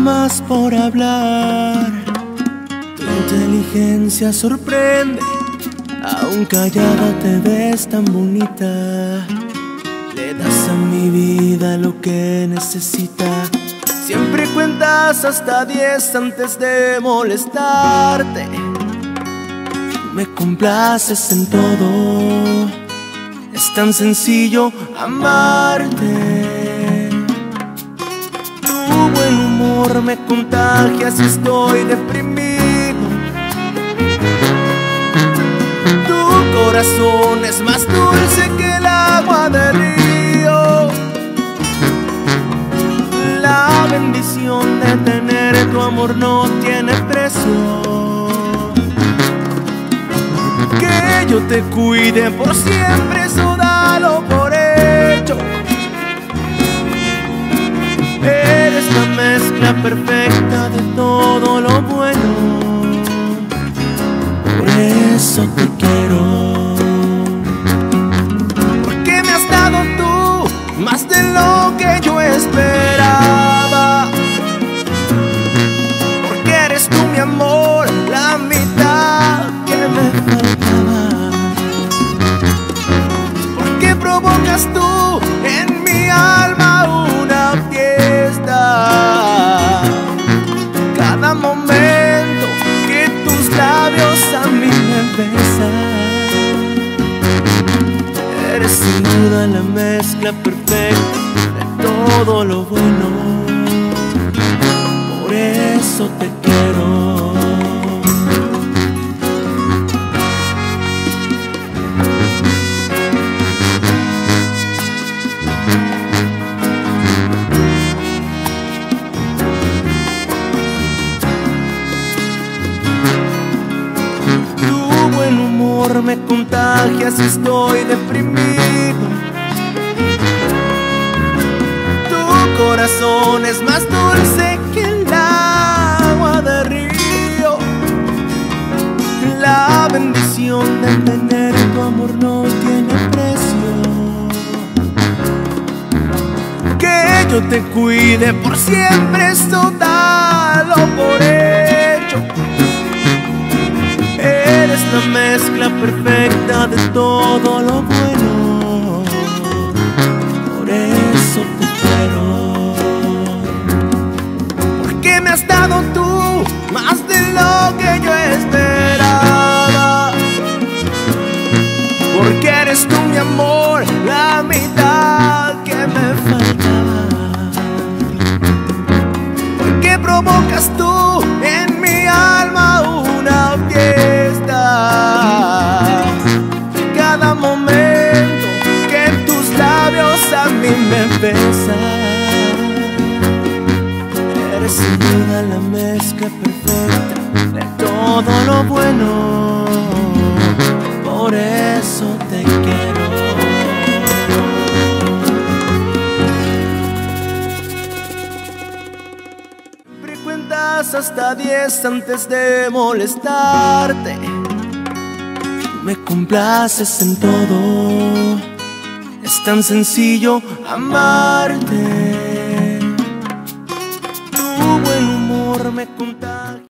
más por hablar. Tu inteligencia sorprende, aún callada te ves tan bonita. Le das a mi vida lo que necesita. Siempre cuentas hasta 10 antes de molestarte. Me complaces en todo, es tan sencillo amarte. Tu buen humor me contagia si estoy deprimido. Tu corazón es más dulce que el agua del río. La bendición de tener tu amor no tiene precio. Que yo te cuide por siempre, eso dalo por hecho. Eres la mezcla perfecta de todo lo bueno. Por eso te quiero. Porque me has dado tú más de lo que yo esperaba. Porque eres tú mi amor, la mitad que me faltaba. Porque provocas tú en mi alma una fiesta. Cada momento que tus labios a mí me besan. Eres sin duda la mezcla perfecta de todo lo bueno. Por eso te quiero. Me contagia si estoy deprimido. Tu corazón es más dulce que el agua del río. La bendición de tener tu amor no tiene precio. Que yo te cuide por siempre, eso dalo por hecho. Eres la mezcla perfecta de todo lo bueno. Por eso te quiero. Porque me has dado tú más de lo que yo esperaba. Porque eres tú mi amor, la mitad que me faltaba. Porque provocas tú en mi alma una fiesta. Cada momento que tus labios a mí me besan. Eres sin duda la mezcla perfecta de todo lo bueno. Por eso te quiero. Cuentas hasta 10 antes de molestarte. Me complaces en todo, es tan sencillo amarte. Tu buen humor me contagia.